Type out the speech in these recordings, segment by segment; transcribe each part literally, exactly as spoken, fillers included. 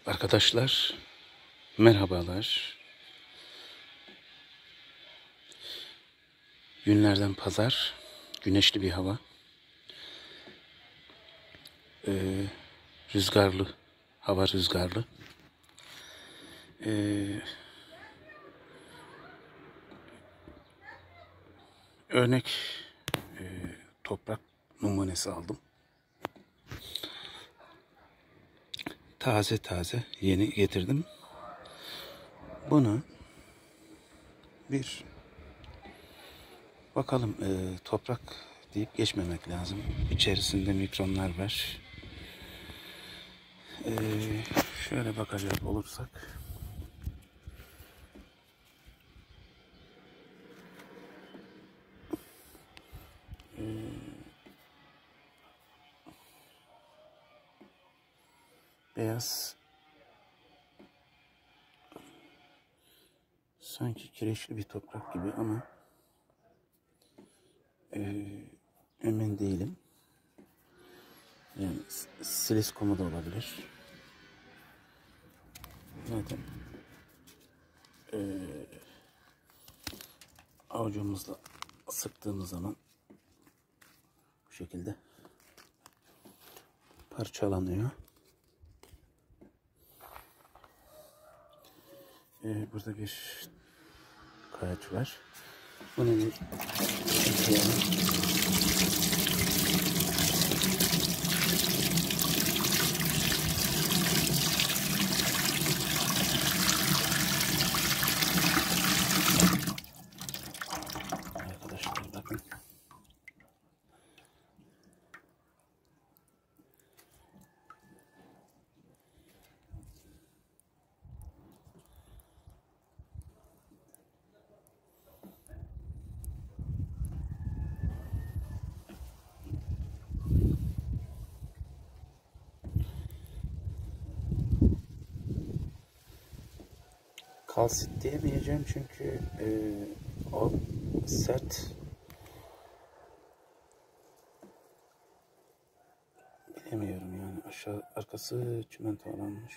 Arkadaşlar, merhabalar. Günlerden pazar, güneşli bir hava. Ee, rüzgarlı, hava rüzgarlı. Ee, örnek e, toprak numunesi aldım. Taze taze yeni getirdim. Bunu bir bakalım e, toprak deyip geçmemek lazım. İçerisinde mikronlar var. Ee, şöyle bakacak olursak. Ee, beyaz sanki kireçli bir toprak gibi ama e, emin değilim. Yani siliskomu da olabilir. Zaten e, avucumuzla sıktığımız zaman bu şekilde parçalanıyor. E, burada bir kayaç var. Bunu bir yıkayalım. Arkadaşlar bakın. Kalsit diyemeyeceğim çünkü e, o sert, bilemiyorum yani, aşağı arkası çimentolanmış.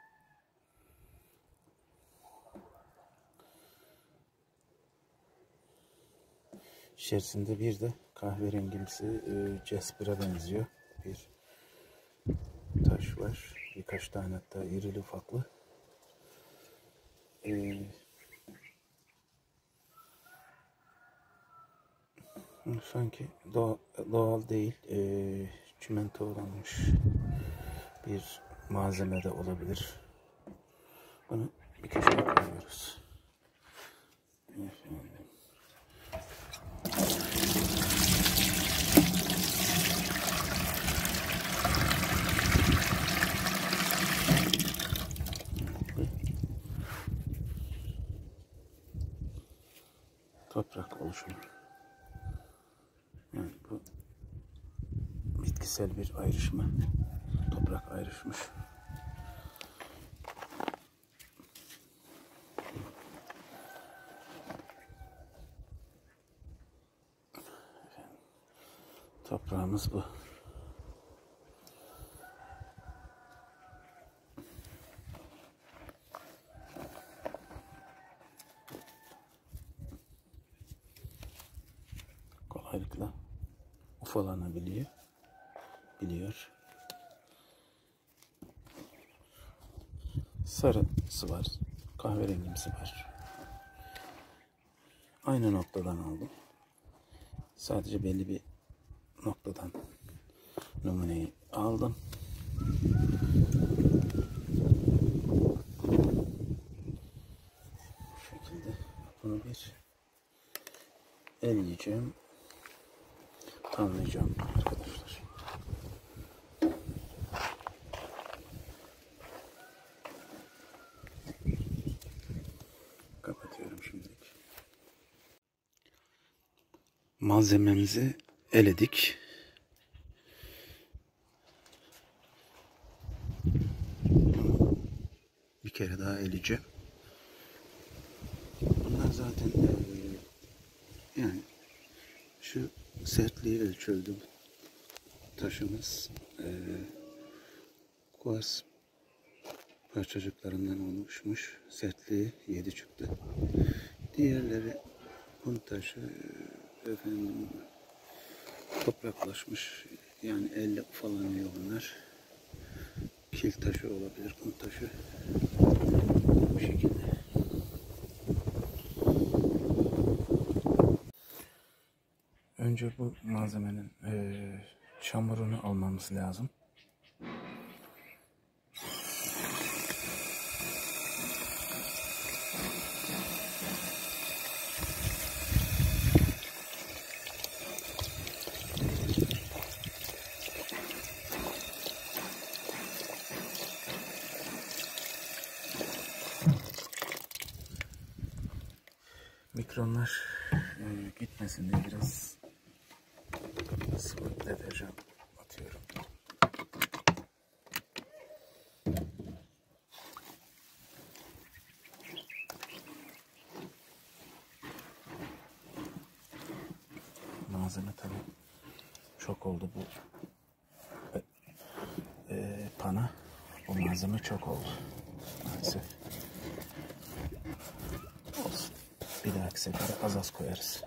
İçerisinde bir de kahverengimsi e, Jasper'a benziyor bir taş var. Birkaç tane hatta irili ufaklı. Ee, sanki doğal, doğal değil, e, çimento olmuş bir malzeme de olabilir. Bunu bir köşeye koyuyoruz. Efendim. Toprak oluşumu. Yani bu bitkisel bir ayrışma. Toprak ayrışmış. Toprağımız bu. Kolaylıkla ufalanabiliyor. Biliyor. Sarısı var. Kahverengimsi var. Aynı noktadan aldım. Sadece belli bir noktadan numuneyi aldım. Bu şekilde bunu bir elleyeceğim. Tamlayacağım arkadaşlar. Kapatıyorum şimdilik. Malzememizi eledik. Bir kere daha eleyeceğim. Bunlar zaten e, yani şu sertliği ölçüldü. Taşımız e, kuars parçacıklarından oluşmuş. Sertliği yedi çıktı. Diğerleri kum taşı, efendim topraklaşmış. Yani elle ufalanıyor bunlar. Kil taşı olabilir, kum taşı. Bu şekilde. Önce bu malzemenin e, çamurunu almamız lazım. Mikronlar e, gitmesin diye biraz sıvı deterjan atıyorum. Malzeme tabii çok oldu bu e, e, pana. Bu malzeme çok oldu maalesef. Olsun. Bir dahaki sefere az az koyarız.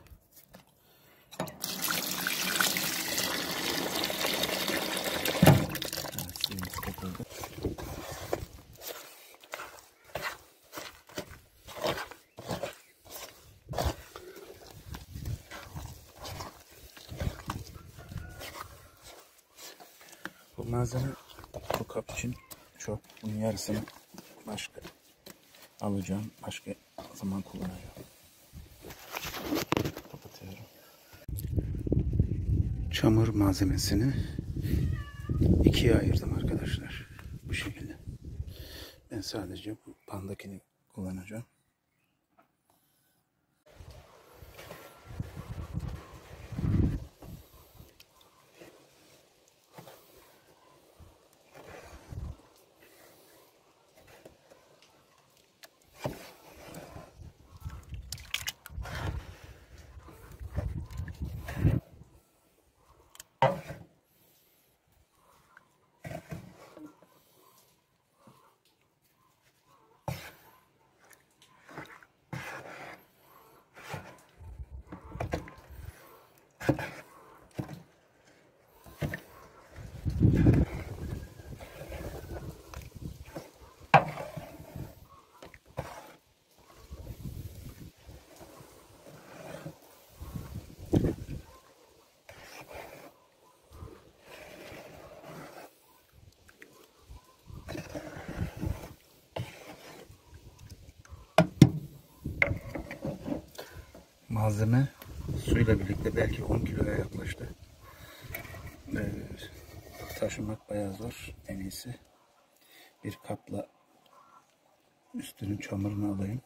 Evet, suyumuz katıldı. Bu malzeme bu kap için çok. Bunun yarısını başka alacağım. Başka zaman kullanacağım. Kapatıyorum. Çamur malzemesini ikiye ayırdım arkadaşlar. Bu şekilde. Ben sadece bu pandakini kullanacağım. Malzeme suyla birlikte belki on kiloya yaklaştı. Ee, taşımak bayağı zor. En iyisi bir kapla üstünün çamurunu alayım.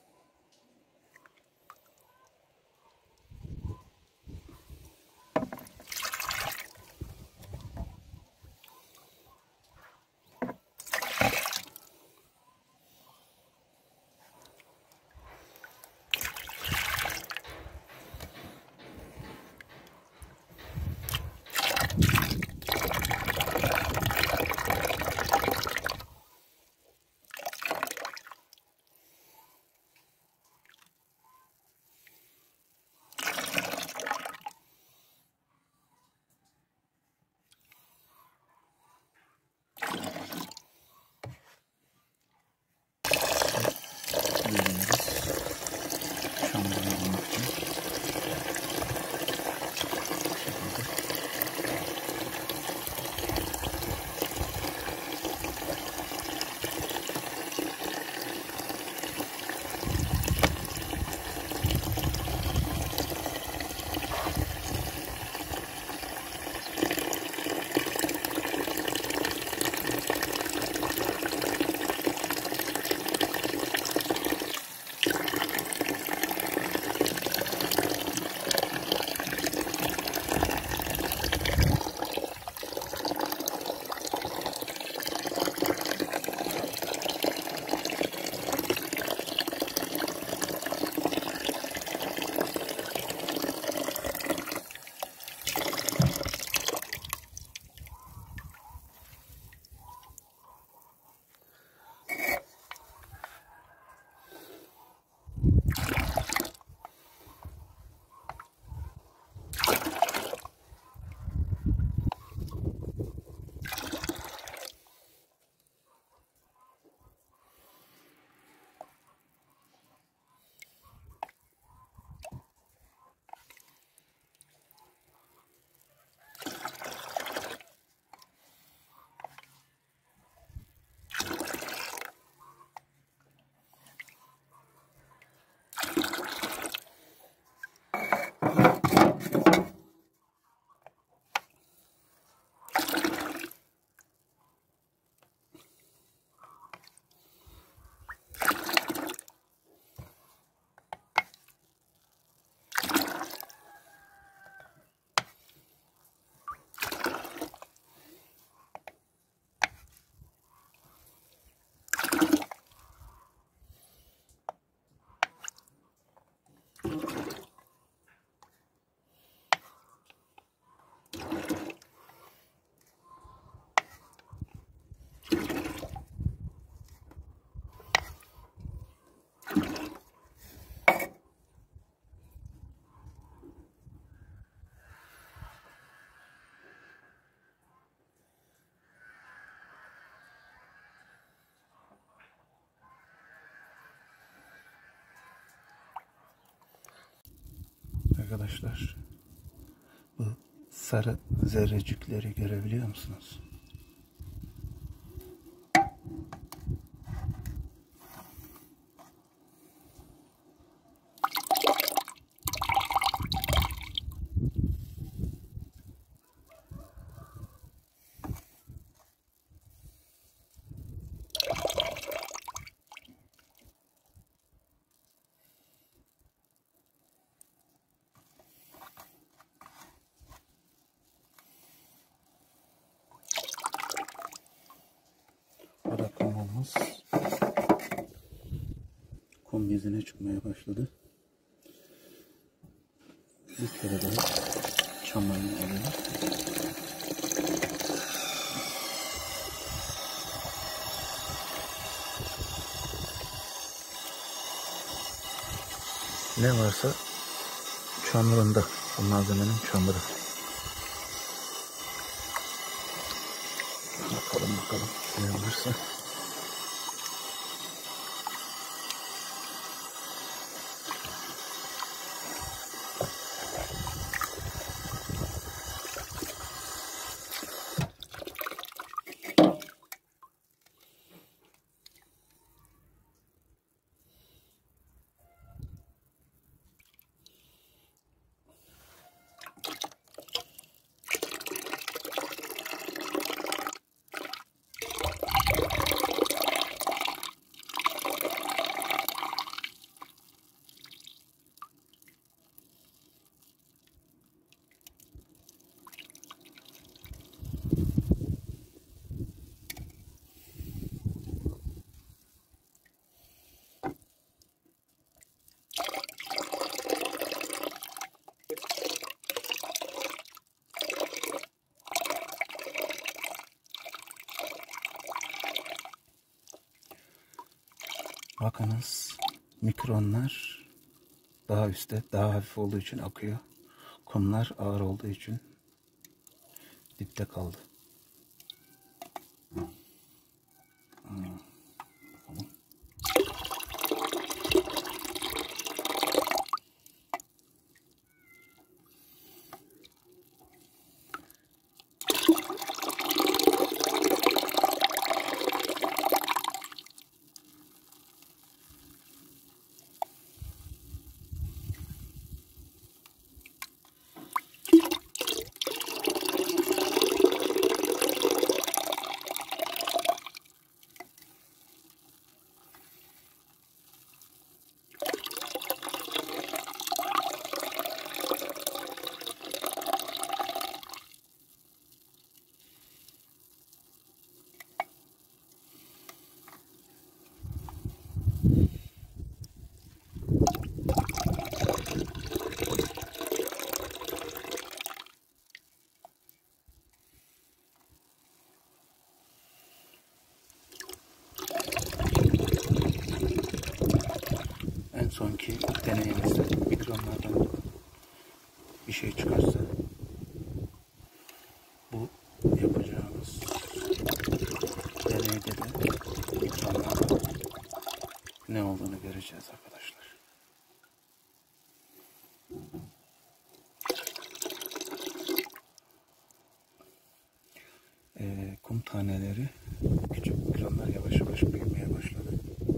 arkadaşlar, bu sarı zerrecikleri görebiliyor musunuz? Burada kumumuz kum yüzüne çıkmaya başladı. Bir kere daha çamayını alalım. Ne varsa çamurunda, bu malzemenin çamuru. Bakalım bakalım ne varsa. Bakınız, mikronlar daha üstte, daha hafif olduğu için akıyor. Kumlar ağır olduğu için dipte kaldı. Hmm. Bakalım. En sonki deneyimizde mikronlardan bir şey çıkarsa bu yapacağımız deneyde de mikronlardan ne olduğunu göreceğiz arkadaşlar. Ee, kum taneleri, küçük mikronlar yavaş yavaş büyümeye başladı.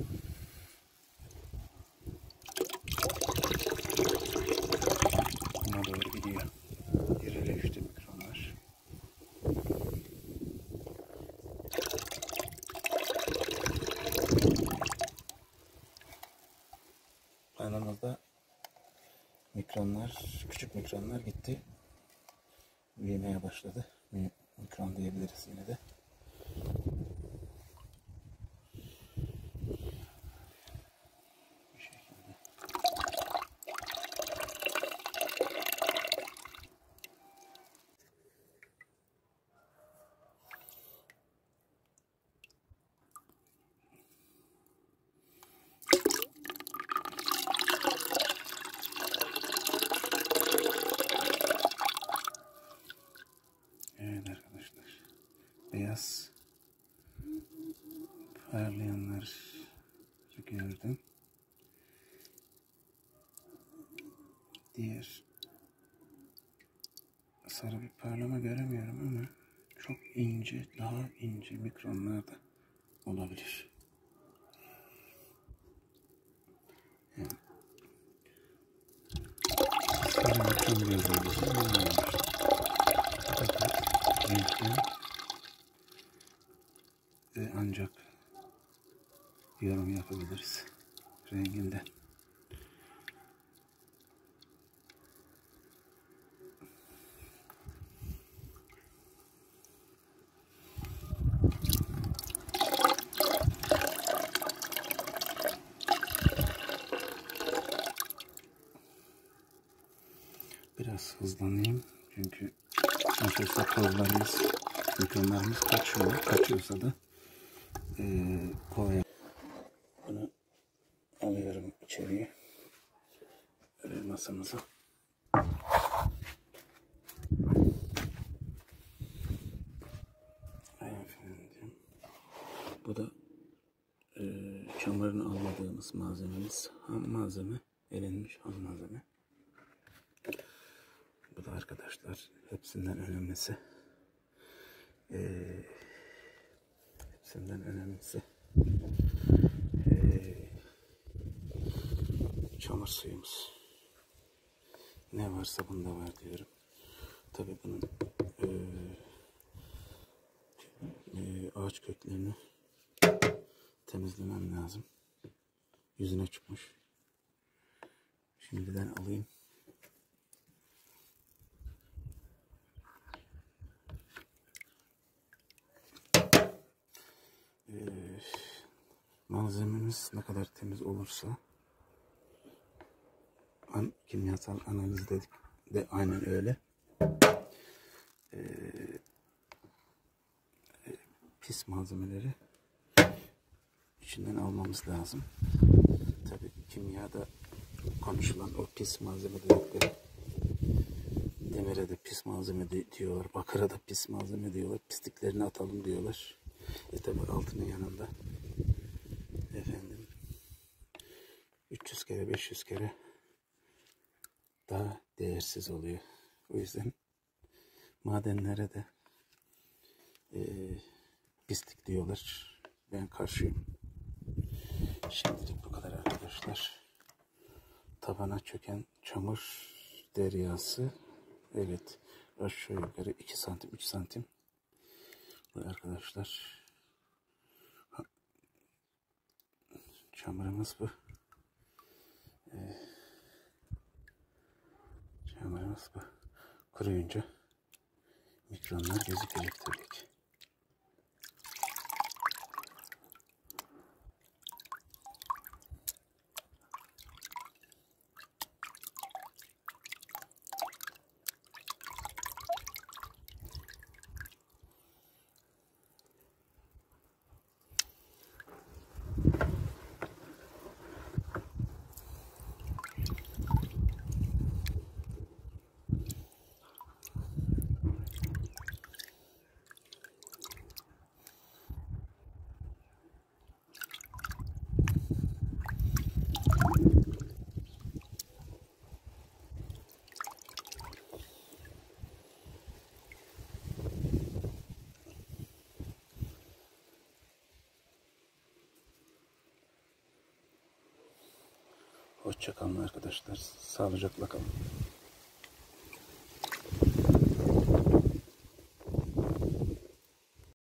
Buna doğru gidiyor. İrili üstü mikronlar. Aramızda mikronlar, küçük mikronlar gitti. Büyümeye başladı. Mikron diyebiliriz yine de. Evet arkadaşlar, beyaz parlayanları gördüm. Diğer sarı bir parlama göremiyorum ama çok ince, daha ince mikronlarda olabilir. Yani sarı mikron gözlerimizi olabilir. Fakat renkten e, ancak yorum yapabiliriz. Renginden. Biraz hızlanayım çünkü nasılsa tozlarımız, mikronlarımız kaçıyor. Kaçıyorsa da ee, kolay. Bunu alıyorum içeriye. Böyle masamıza. Efendim. Bu da e, çamurunu almadığımız malzememiz. Ham malzeme. Elenmiş ham malzeme. Bu da arkadaşlar hepsinden önemlisi. E, hepsinden önemlisi. E, çamur suyumuz. Ne varsa bunda var diyorum. Tabii bunun e, e, ağaç köklerini temizlemem lazım. Yüzüne çıkmış. Şimdiden alayım. Ee, malzememiz ne kadar temiz olursa an, kimyasal analiz dedik de aynen öyle. Ee, e, pis malzemeleri içinden almamız lazım. Tabii kimyada konuşulan o pis malzeme dedikleri, demire de pis malzeme diyorlar, bakıra da pis malzeme diyorlar, pisliklerini atalım diyorlar. E tabi altının yanında efendim üç yüz kere beş yüz kere daha değersiz oluyor. O yüzden madenlere de e, pislik diyorlar. Ben karşıyım. Şimdilik bu kadar arkadaşlar. Tabana çöken çamur deryası. Evet. Aşağı yukarı iki santim üç santim. Bu arkadaşlar. Çamurumuz bu. Ee, çamurumuz bu. Kuruyunca mikronlar gözükecek tabii ki. Hoşça kalın arkadaşlar. Sağlıcakla kalın.